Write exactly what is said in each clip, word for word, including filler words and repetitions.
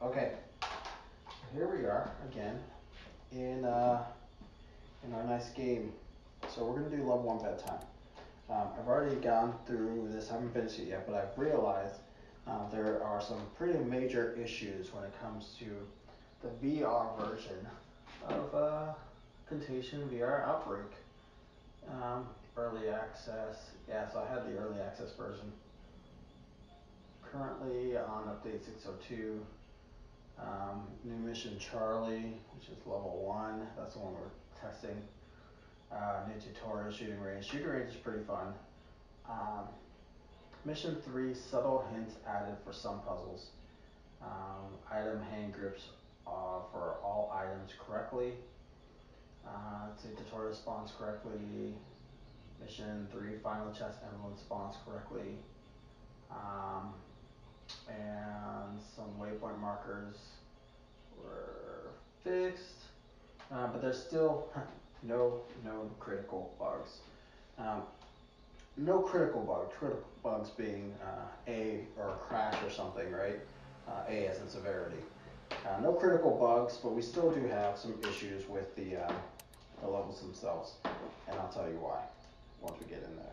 Okay, so here we are again in uh, in our nice game. So we're gonna do level one bedtime. Um, I've already gone through this. I haven't finished it yet, but I've realized uh, there are some pretty major issues when it comes to the V R version of uh, Contagion V R Outbreak. Um, early access. Yeah, so I had the early access version. Currently on update six oh two. Um, new mission Charlie, which is level one. That's the one we're testing. Uh, new tutorial shooting range. Shooting range is pretty fun. Um, mission three, subtle hints added for some puzzles. Um, item hand grips uh, for all items correctly. Uh, let's see, tutorial spawns correctly. Mission three, final chest emblem spawns correctly. Um, and some waypoint markers were fixed. Uh, but there's still no no critical bugs. Um, no critical bugs. Critical bugs being uh, a or a crash or something, right? Uh, a as in severity. Uh, no critical bugs, but we still do have some issues with the uh, the levels themselves, and I'll tell you why once we get in there.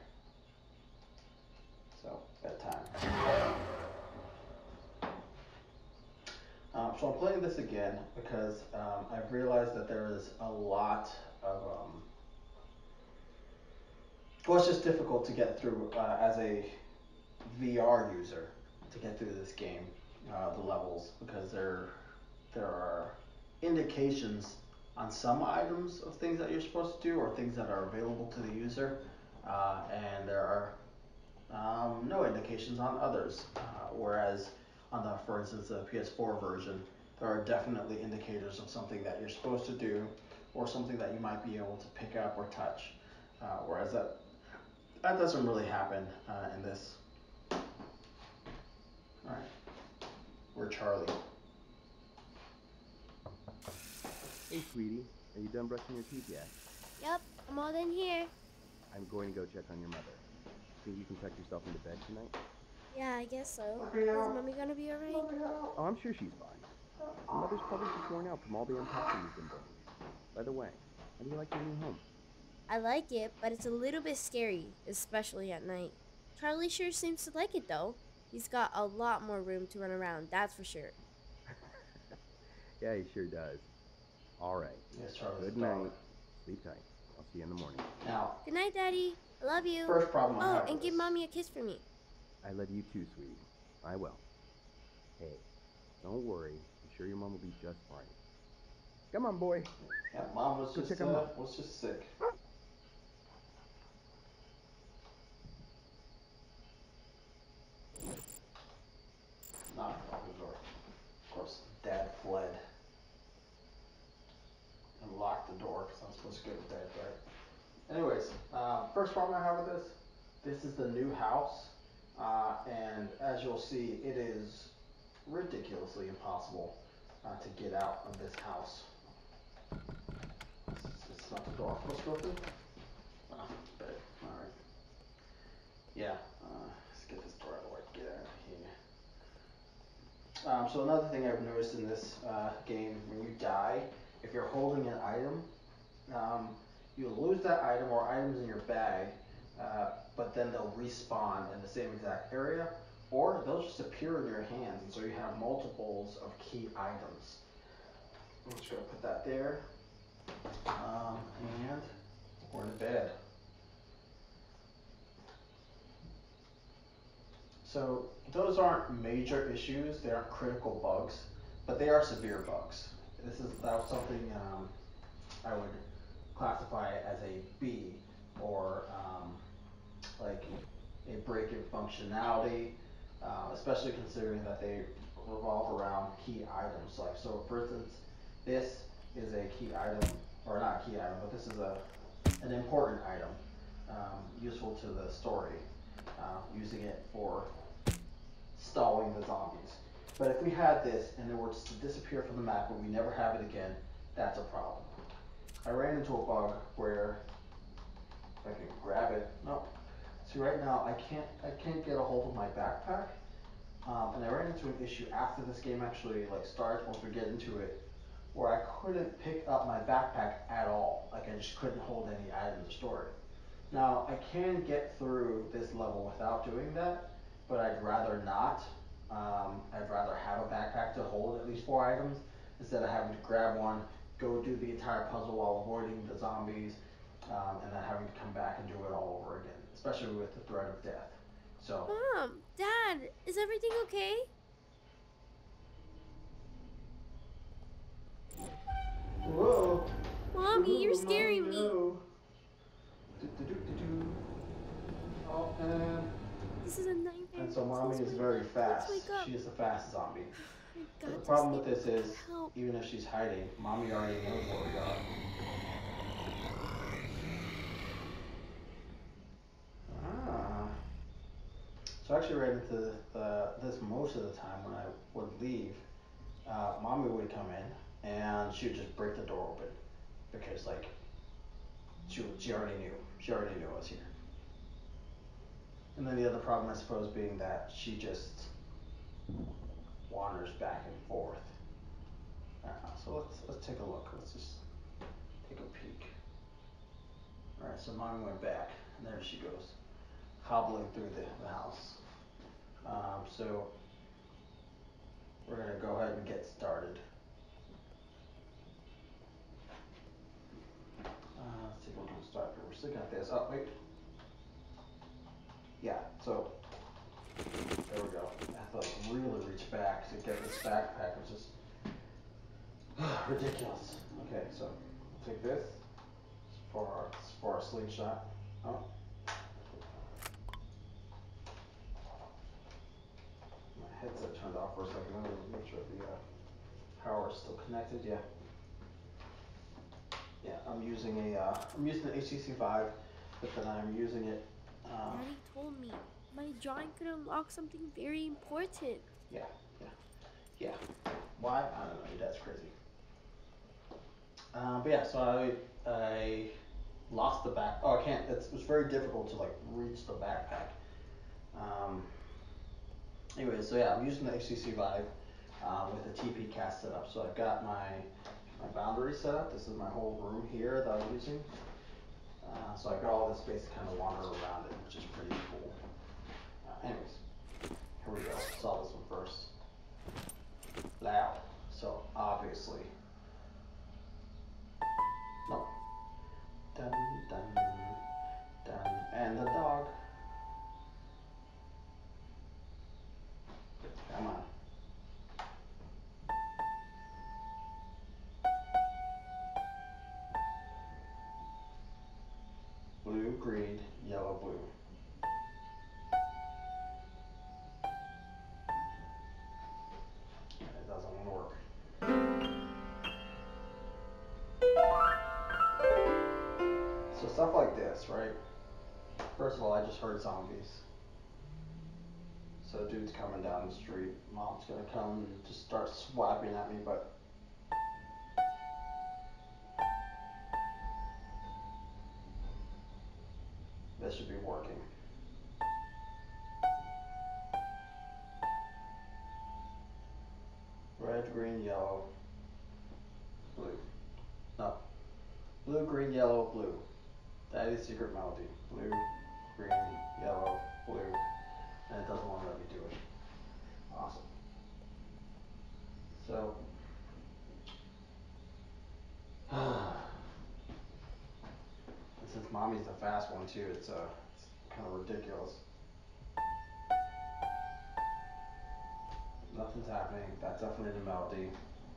So bedtime. Um, so I'm playing this again because um, I've realized that there is a lot of um, well, it's just difficult to get through uh, as a V R user to get through this game, uh, the levels, because there there are indications on some items of things that you're supposed to do or things that are available to the user, uh, and there are um, no indications on others. Uh, whereas on the, for instance, the P S four version, there are definitely indicators of something that you're supposed to do or something that you might be able to pick up or touch. Uh, whereas that that doesn't really happen uh, in this. All right, we're Charlie. Hey, sweetie. Are you done brushing your teeth yet? Yep, I'm all in here. I'm going to go check on your mother. Think you can tuck yourself into bed tonight? Yeah, I guess so. Let me Is out. mommy gonna be alright? Let me out. Oh, I'm sure she's fine. Your mother's probably just worn out from all the unpacking you've been doing. By the way, how do you like your new home? I like it, but it's a little bit scary, especially at night. Charlie sure seems to like it though. He's got a lot more room to run around, that's for sure. Yeah, he sure does. All right. Yes, Charlie's Good a dog. night. Sleep tight. I'll see you in the morning. Now, Good night, Daddy. I love you. first problem I Oh, have and with give this. mommy a kiss for me. I love you too, sweetie. I will. Hey, don't worry. I'm sure your mom will be just fine. Come on, boy. Yeah, mom was Go just check on uh, mom. was just sick. Knock on the door. Of course, Dad fled and locked the door because I'm supposed to go to bed, right? Anyways, uh, first problem I have with this. This is the new house, uh, and as you'll see, it is ridiculously impossible uh, to get out of this house. It's, it's not the door I'm supposed to go through. Oh, but all right. Yeah. Uh, let's get this door out of the way. Get out of here. Um, so another thing I've noticed in this uh, game, when you die, if you're holding an item, um, you'll lose that item or items in your bag, uh, but then they'll respawn in the same exact area, or they'll just appear in your hands, and so you have multiples of key items. I'm just gonna put that there, um, and we're in bed. So those aren't major issues, they aren't critical bugs, but they are severe bugs. This is that was something um, I would classify as a B, or um, like a break in functionality, uh, especially considering that they revolve around key items. Like so, for instance, this is a key item, or not a key item, but this is a an important item, um, useful to the story, uh, using it for stalling the zombies. But if we had this and it were to disappear from the map and we never have it again, that's a problem. I ran into a bug where if I can grab it. No. See right now I can't I can't get a hold of my backpack Um, and I ran into an issue after this game actually like started, once we get into it, where I couldn't pick up my backpack at all. Like I just couldn't hold any items or store it. Now I can get through this level without doing that, but I'd rather not. Um, I'd rather have a backpack to hold at least four items instead of having to grab one, go do the entire puzzle while avoiding the zombies, um, and then having to come back and do it all over again, especially with the threat of death. So, Mom, Dad, is everything okay? whoa, Mommy, you're whoa, mommy, scaring me. no. Do, do, do, do, do. Oh, and This is a nightmare. and so mommy Please is wake very up. fast. Please wake up. She is a fast zombie. I But the got to problem stay with this awake. is, Help. even if she's hiding, mommy already knows where we are. Ah. So I actually ran into the, this most of the time when I would leave. Uh, mommy would come in and she would just break the door open because like she she already knew. She already knew I was here. And then the other problem, I suppose, being that she just wanders back and forth. Uh, so let's let's take a look. Let's just take a peek. All right, so mommy went back, and there she goes, hobbling through the, the house. Um, so we're gonna go ahead and get started. Uh, let's see if we can start. We're still got this. Oh wait. Yeah. So there we go. I have to like really reach back to get this backpack, which is ridiculous. Okay, so I'll take this for our, for our slingshot. Oh. My headset turned off for a second. I'm gonna make sure the uh, power is still connected. Yeah. Yeah, I'm using a uh, I'm using the H T C Vive, but then I'm using it. Um, Daddy told me my drawing could unlock something very important. yeah, yeah, yeah. Why? I don't know. Your dad's crazy. Um, but yeah, so I I lost the back. Oh, I can't. It's, it was very difficult to like reach the backpack. Um, anyway, so yeah, I'm using the H T C Vive um, with the T P cast set up. So I've got my my boundary set up. This is my whole room here that I'm using. Uh, so I've got all this space to kind of wander around it, which is pretty cool. Uh, anyways, here we go. Saw this one first. Loud. So obviously, no. Dun dun dun, and the dog. Come on. Blue, green, yellow, blue. It doesn't want to work. So stuff like this, right? First of all, I just heard zombies. So dude's coming down the street. Mom's gonna come and just start swiping at me, but this should be working. Red, green, yellow, blue. No. Blue, green, yellow, blue. That is secret melody. Blue, green, yellow, blue. And it doesn't want to let me do it. Awesome. So, and since mommy's the fast one too, it's, uh, it's kind of ridiculous. Nothing's happening. That's definitely the melody.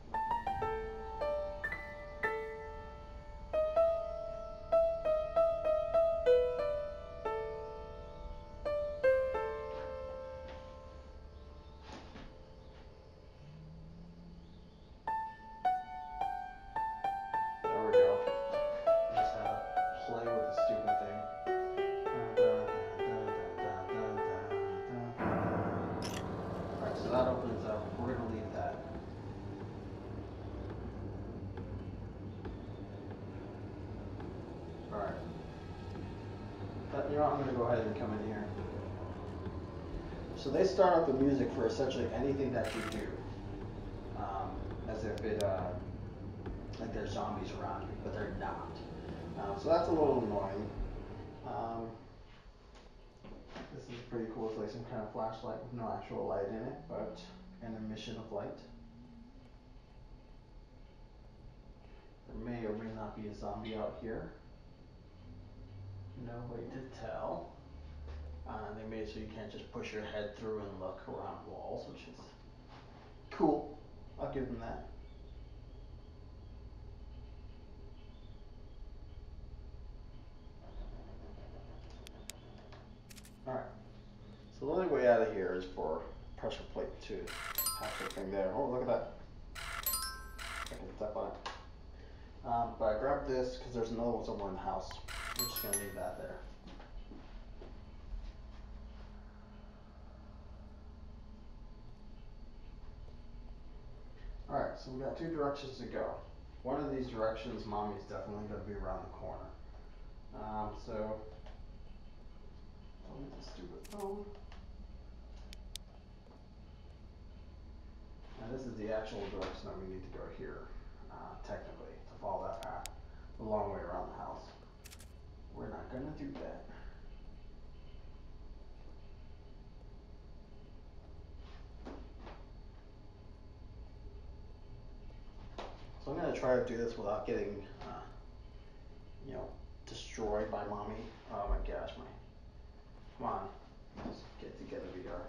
There we go. Just had to play with the stupid thing. Alright, so that opens up. We're gonna leave that. Alright. But you know what, I'm gonna go ahead and come in here. So they start out the music for essentially anything that you do, um, as if it, uh, like there's zombies around you, but they're not. Um, so that's a little annoying. Um, this is pretty cool. It's like some kind of flashlight with no actual light in it, but an emission of light. There may or may not be a zombie out here. No way to tell. Uh, they made it so you can't just push your head through and look around walls, which is cool. I'll give them that. Alright. So the only way out of here is for pressure plate to have something there. Oh, look at that. I can step on it. Um, but I grabbed this because there's another one somewhere in the house. We're just going to leave that there. Alright, so we got two directions to go. One of these directions, Mommy's definitely going to be around the corner. Um, so, delete the stupid phone. Now this is the actual direction that we need to go here, uh, technically, to follow that path, the long way around the house. We're not going to do that. So I'm going to try to do this without getting, uh, you know, destroyed by Mommy. Oh my gosh, my, come on, just get together, V R.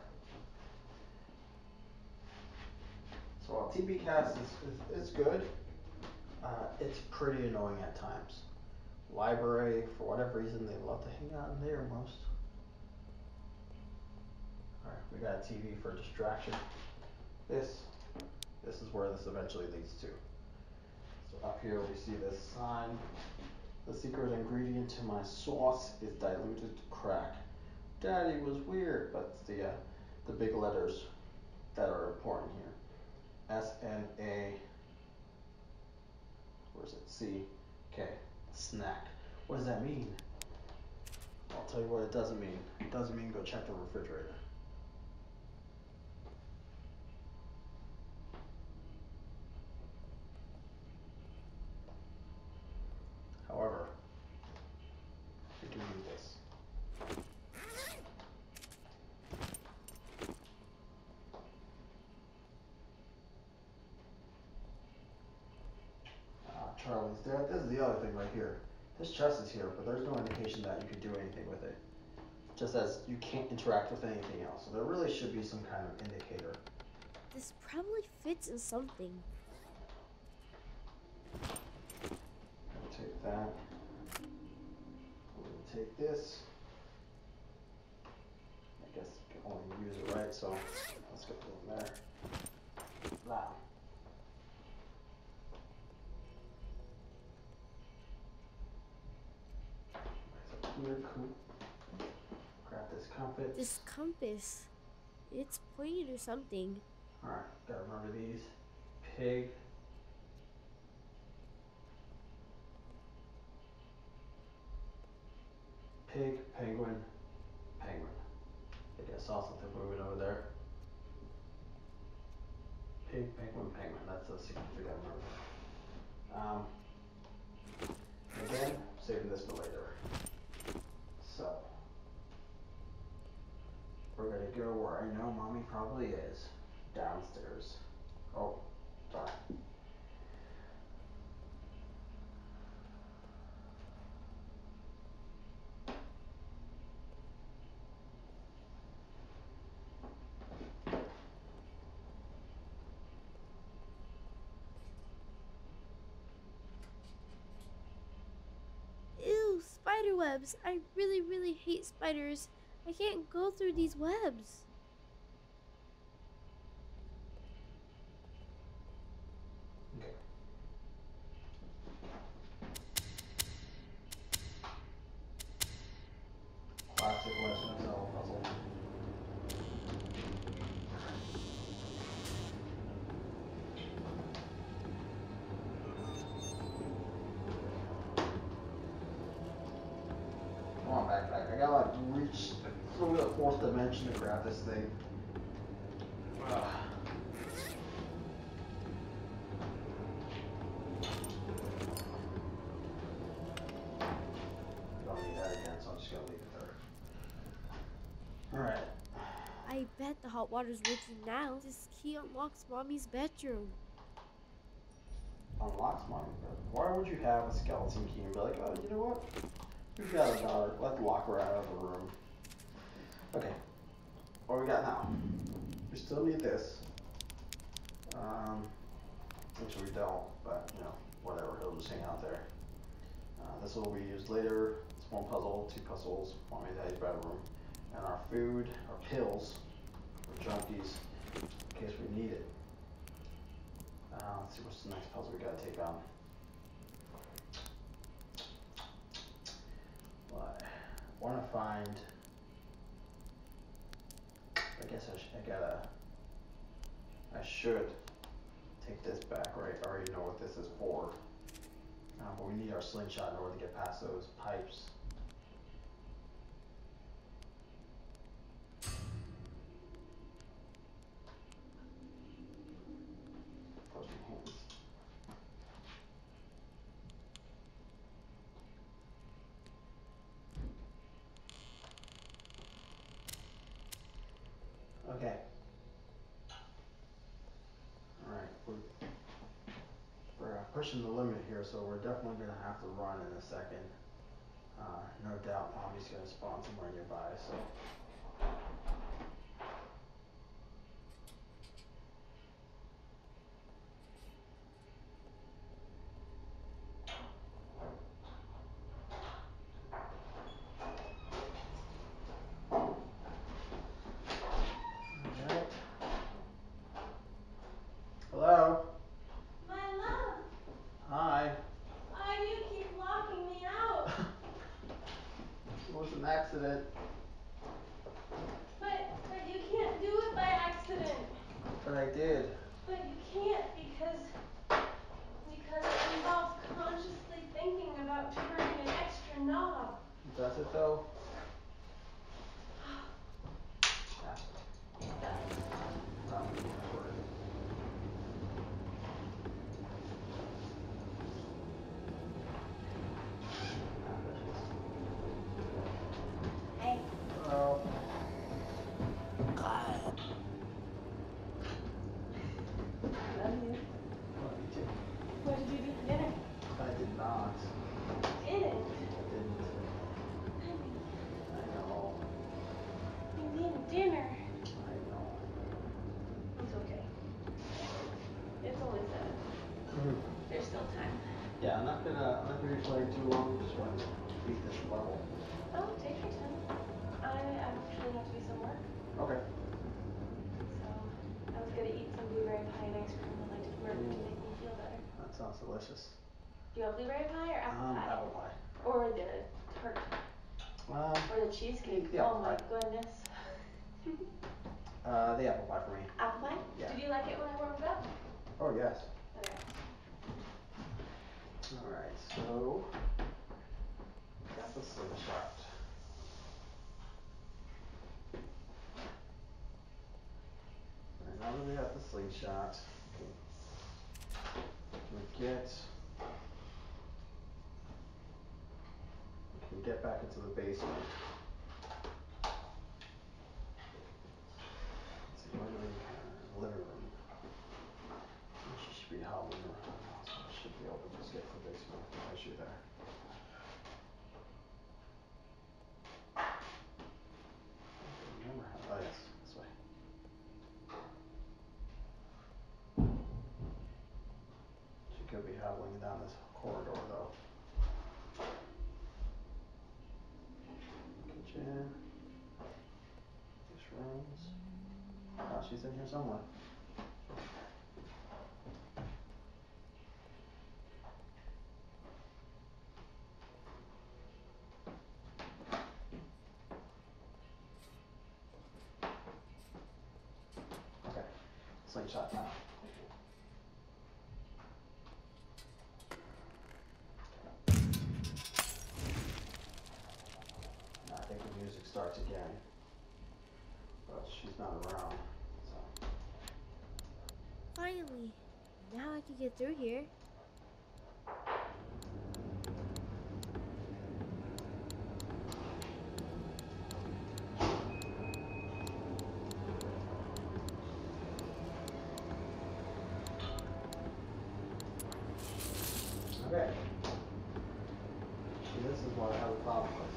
So while T B cast is, is, is good, uh, it's pretty annoying at times. Library, for whatever reason, they love to hang out in there most. Alright, we got a T V for distraction. This, this is where this eventually leads to. So up here we see this sign. The secret ingredient to my sauce is diluted crack. Daddy was weird, but it's the, uh, the big letters that are important here. S N A, where's it? C K, snack. What does that mean? I'll tell you what it doesn't mean. It doesn't mean go check the refrigerator. However, we do need this. Uh, Charlie's dead. This is the other thing right here. This chest is here, but there's no indication that you could do anything with it. Just as you can't interact with anything else. So there really should be some kind of indicator. This probably fits in something. I'll take that. We're gonna take this. I guess you can only use it right, so let's get it in there. Wow. Here, cool. Grab this compass. This compass, it's pointing to something. Alright, gotta remember these. Pig. Pig, penguin, penguin. I think I saw something moving over there. Pig, penguin, penguin. That's the sequence we gotta remember. Um, again, saving this for later. So, we're gonna go where I know Mommy probably is. Downstairs. Oh, sorry. Ew, spider webs. I really, really hate spiders. I can't go through these webs. Okay. Classic Legend of Zelda puzzle. Come on, backpack. I gotta like reach through the fourth dimension to grab this thing. Ugh. Don't need that again, so I'm just gonna leave it there. Alright. I bet the hot water's working now. This key unlocks Mommy's bedroom. Unlocks Mommy's bedroom. Why would you have a skeleton key and be like, oh, you know what? We've got a daughter. Let's lock her out of the room. Okay. What do we got now? We still need this. Um, which we don't, but you know, whatever. It'll just hang out there. Uh, this will be used later. It's one puzzle, two puzzles, Mommy and Daddy's bedroom. And our food, our pills, our junkies, in case we need it. Uh, let's see what's the next puzzle we gotta take on. Well, I wanna find, I guess I, sh I gotta, I should take this back, right? I already know what this is for. Uh, but we need our slingshot in order to get past those pipes. Okay. Alright, we're, we're uh, pushing the limit here, so we're definitely going to have to run in a second. Uh, no doubt Mommy's going to spawn somewhere nearby, so. Alright. Hello? My love, Hi. why do you keep locking me out? It was an accident. But, but you can't do it by accident. But I did. But you can't because, because it involves consciously thinking about turning an extra knob. Does it though? Yeah. It does. Um, word. Hey. Hello. Love you. Love you too. What did you do for dinner? I did not. Did it? I didn't. Honey, I know. you need dinner. I know. It's okay. It's only seven. Mhm. There's still time. Yeah, I'm not gonna, I'm not gonna be playing too long. Just want to beat this level. Oh, take your time. I actually have to do some work. Okay. So I was gonna eat some blueberry pie and ice cream that I just murdered to make me feel better. That sounds delicious. Do you want blueberry pie or apple Um, pie? apple pie. Or the tart? Um, Or the cheesecake? the apple Oh my pie. goodness. Uh, the apple pie for me. Apple pie? Yeah. Did you like it when I warmed it up? Oh yes. Okay. All right. So got the slingshot. Alright, now that we got the slingshot, we get we can get back into the basement. Let's see, where do we uh, living room? She should be hobbling around, so I should be able to just get to the basement. No issue there. Remember how? Oh yes, this way. She could be hobbling down this corridor though. Kitchen. These rooms. Oh, she's in here somewhere. Okay, slingshot now. Now I think the music starts again. she's not around. So. Finally, now I can get through here. Okay. See, this is what I have a problem with.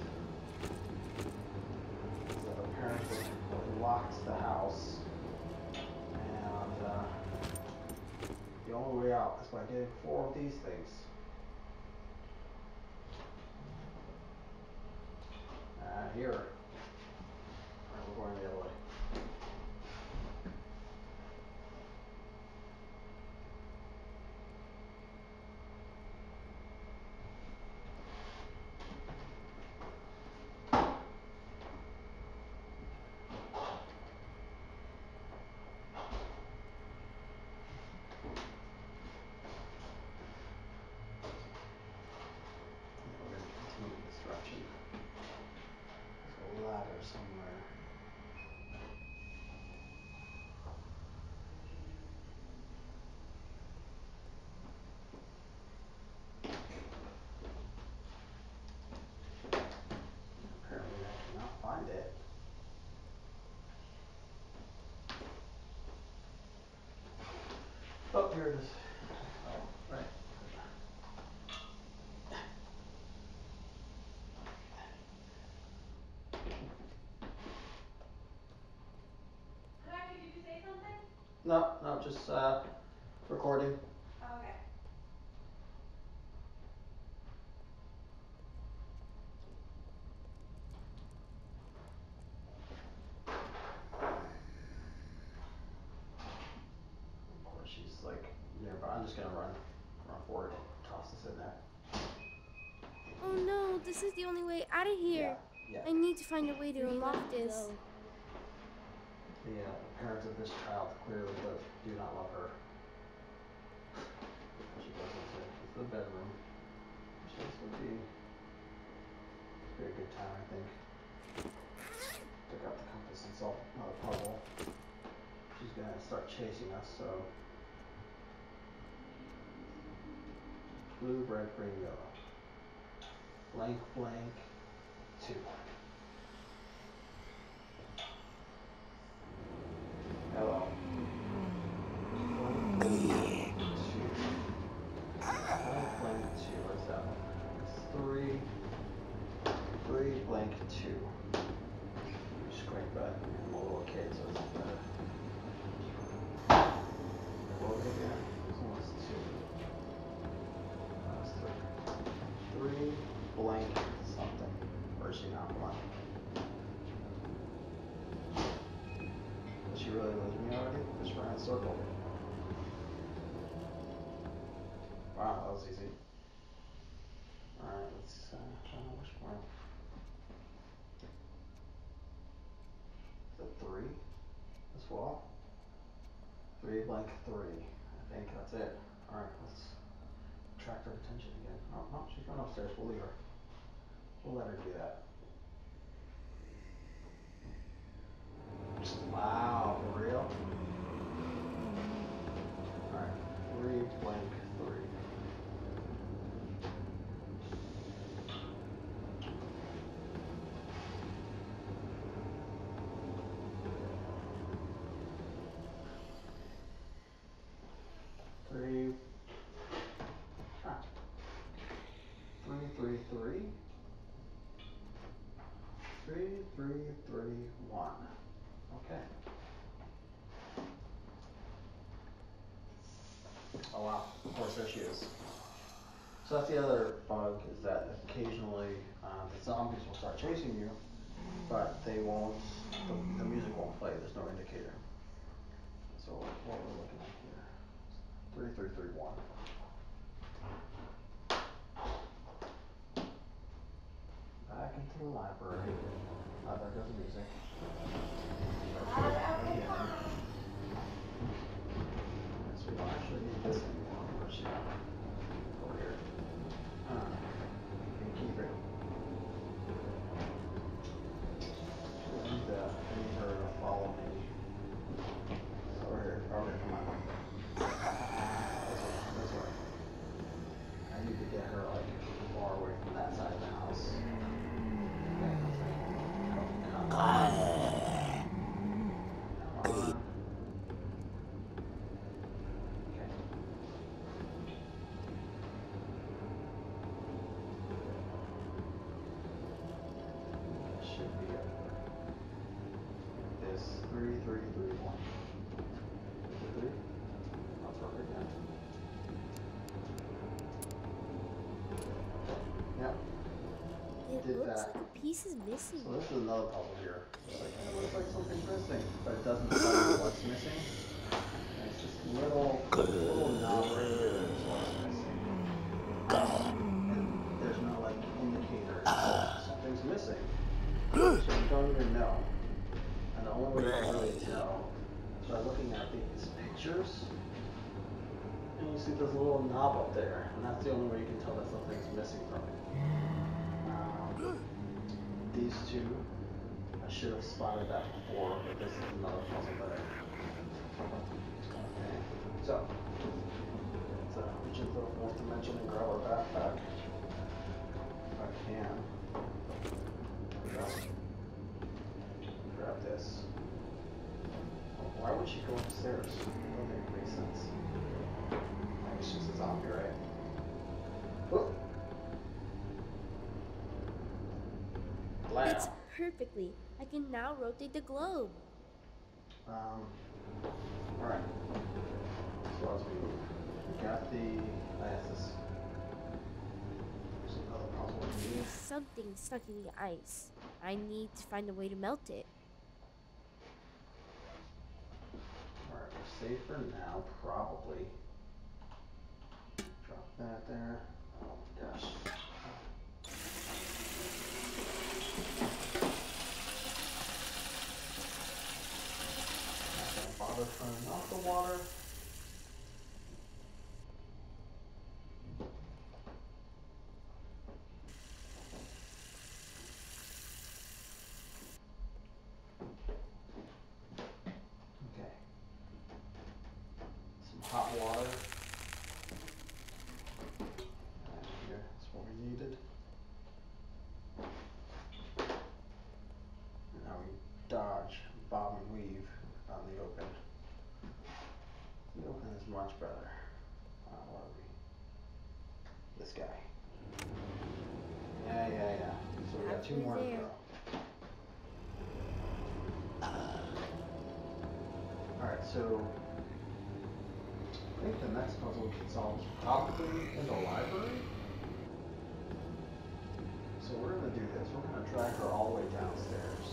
Is that apparently it locks the house, and uh, the only way out is by getting four of these things. Uh, here. Alright, we're going the other way. We're going to continue this direction. There's a ladder somewhere. Apparently I cannot find it. Oh, here it is. Oh, right. Hi, did you say something? No, no, just uh, recording. Oh, okay. Of course, she's like nearby. I'm just gonna run, run forward, toss this in there. Oh no, this is the only way out of here. Yeah, yeah. I need to find a way to Three unlock left to this. go. The uh, parents of this child clearly do, do not love her. She goes into, into the bedroom. So this would be, this would be a good time, I think. Took out the compass and solve another puzzle. She's gonna start chasing us, so. Blue, red, green, yellow. Blank, blank, two. Hello. Blank, blank, two. Blank, blank, two. What's that one? It's three. Three, blank, two. Squint, but I'm a little kid, so it's better. What was it again? This one was two. That was three. Three, blank, something. Or is she not blank? Did she really lose me already? Just ran a circle. Wow, that was easy. Alright, let's uh, find out which one. Is it three as well? Three, blank, three. I think that's it. Alright, let's attract her attention again. Oh, no, she's going upstairs. We'll leave her. We'll let her do that. Wow, for real? Alright, three, blank, three. Three. Ah. Three, three, three. Three, three, three, one. Okay. Oh wow, of course there she is. So that's the other bug, is that occasionally uh, the zombies will start chasing you, but they won't, the, the music won't play, there's no indicator. So what we're looking at here, three, three, three, one. Back into the library. Oh, there goes the music. Again. So we don't actually need this anymore. Where's she at? Over here. Huh. You can keep it. I need, uh, I need her to follow me. Three, three, three, one. Is it three? Not perfect yet. Yep. It Did looks that. like a piece is missing. So this is another puzzle here. It's like, it looks like something's missing, but it doesn't tell you what's missing. And it's just a little, little knob right here is what's missing. And there's no like indicator. Oh, something's missing. So you don't even know. And the only way you can really tell is by looking at these pictures. And you see there's a little knob up there. And that's the only way you can tell that something's missing from it. Um, these two, I should have spotted that before, but this is another puzzle that I. Okay. So, let's uh, reach into the fourth dimension and grab our backpack. If I can. There we go. Grab this. Oh, why would she go upstairs? That doesn't make any sense. Maybe it's just a zombie, right? Whoop. Fits Blam. perfectly. I can now rotate the globe. Um, alright. So as we, we got the, I have this, there's another puzzle we need. There's something stuck in the ice. I need to find a way to melt it. Alright, we're safe for now, probably. Drop that there. Oh my gosh. Not gonna bother turning off the water. Okay. Some hot water. And here, that's what we needed. And now we dodge, bob and weave on the open. The open is much better. Uh, what are we? This guy. Yeah, yeah, yeah. So we got two Halfway more to there. go. Alright, so I think the next puzzle we can solve is probably in the library. So we're gonna do this. We're gonna drag her all the way downstairs.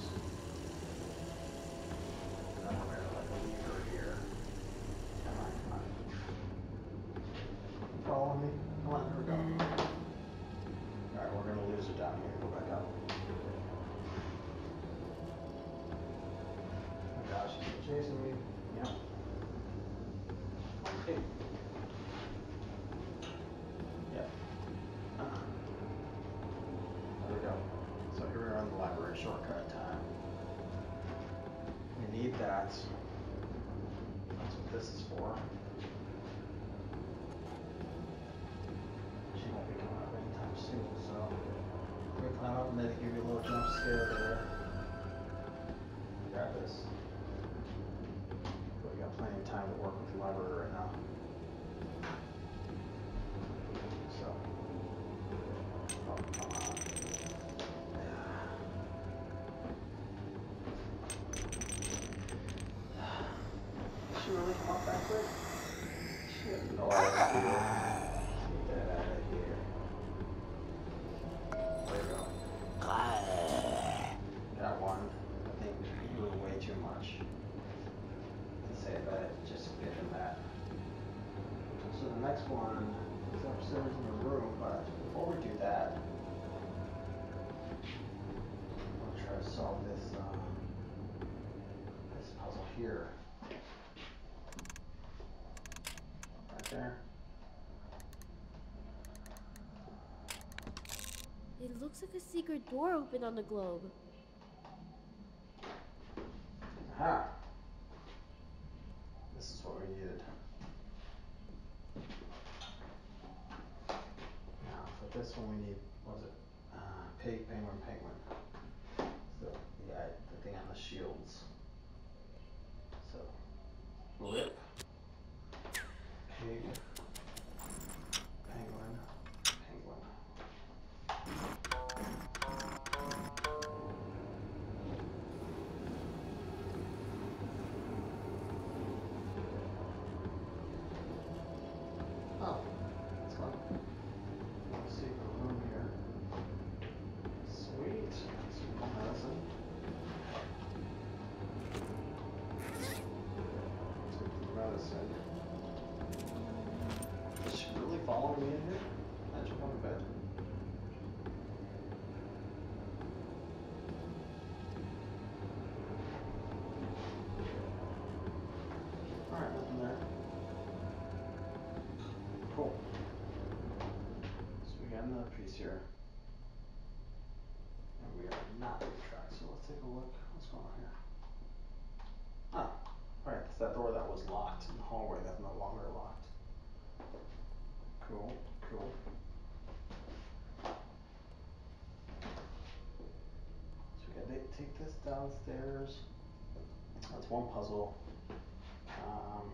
And then we're gonna like leave her here. Come on, come on. Follow me? Come on, here we go. Alright, we're gonna lose her down here. Go back up. Oh gosh, she's chasing me. Yeah. Okay. Yeah. Uh-uh. There we go. So here we are in the library, shortcut time. We need that. That's what this is for. She won't be coming up anytime soon, so I'm gonna climb up and maybe give you a little jump scare there. Grab this. But we got plenty of time to work with the library right now. So, oh, come on. Did she really come up that quick? She had no idea. Get that out of here. There we go. Got one. I think you were way too much to say that. Just give him that. So the next one is upstairs in the room, but before we do that, I'll try to solve this uh, this puzzle here. Right there. It looks like a secret door opened on the globe. Aha! This is what we needed. Now for this one we need, what was it? Uh, pig, penguin, penguin. So the guy, the thing on the shields. So rip. Pig. Penguin. Penguin. going on here? Oh, alright, that's that door that was locked in the hallway that's no longer locked. Cool, cool. So we gotta take this downstairs. That's one puzzle. Um,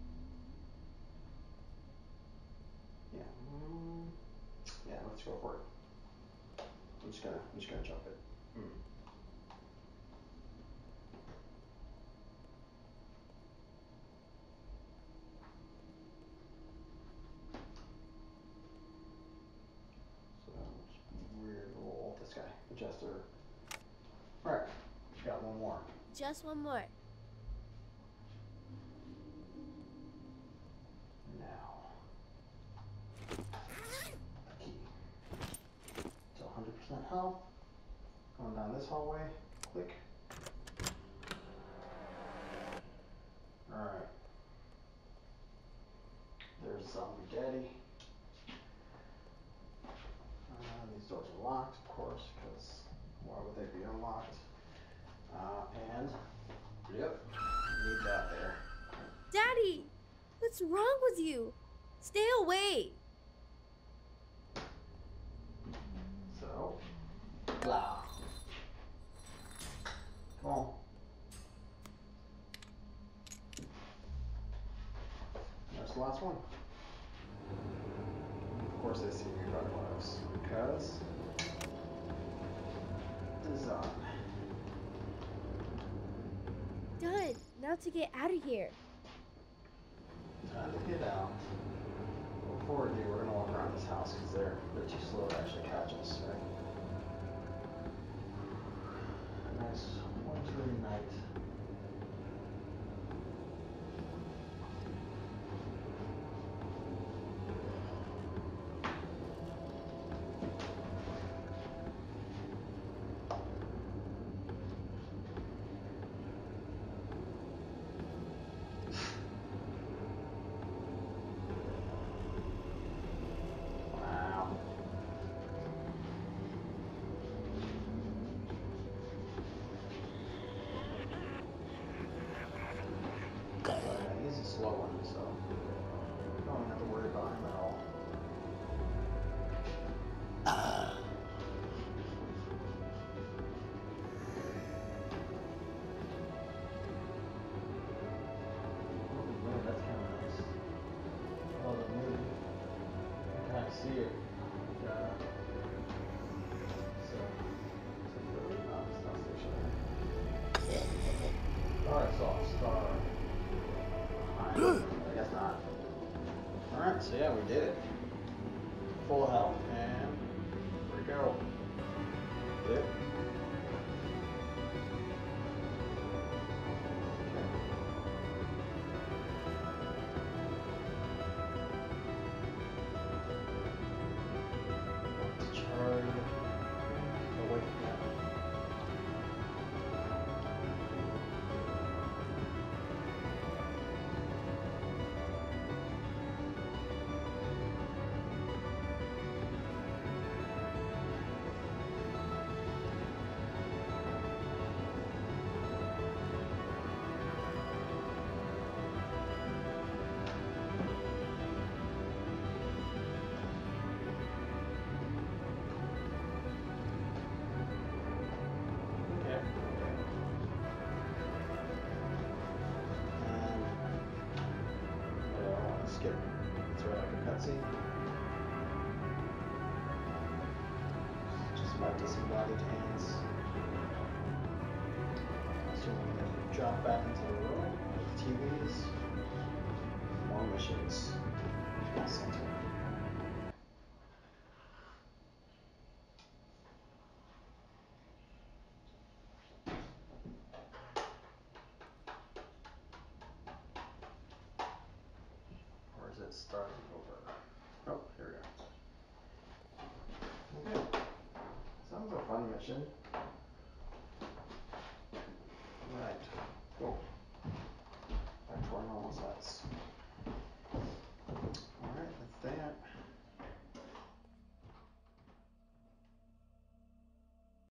yeah, mm, yeah, let's go for it. I'm just gonna, I'm just gonna jump it. Mm. So weird roll. This guy, adjuster. All right, got one more. Just one more. Now, key. So one hundred percent health. Going down this hallway. Click. All right. There's Zombie Daddy. Uh, these doors are locked, of course, because why would they be unlocked? Uh, and, yep, need that there. Daddy, what's wrong with you? Stay away. So, blah. Come on. There's the last one. Of course they see me running lives, because design. Done. Now to get out of here. Time to get out. But before we do, we're gonna walk around this house because they're they're too slow to actually catch us, right? A nice wintry night. Slow one, so don't have to worry about him at all. Oh, man, that's kind of nice. Oh, the moon. You can kind of see it. Yeah. So, so really, no, it's not stationary. Alright, so I'll start. I guess not. Alright, so yeah, we did it. Full health, and here we go. Dip. Let's charge. Oh, wait, yeah. Skip. Throw like a cutscene. Just my disembodied hands. So we're gonna drop back into the room with the T Vs. More missions. Center. Or is it starting over? Oh, here we go. Okay. Sounds like a fun mission. Right. Cool. Back to our normal size.